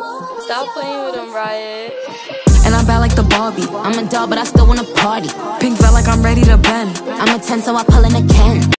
Stop playing with him, Riot. And I'm bad like the Barbie. I'm a doll, but I still wanna party. Pink felt like I'm ready to bend. I'm a 10, so I pull in a Ken.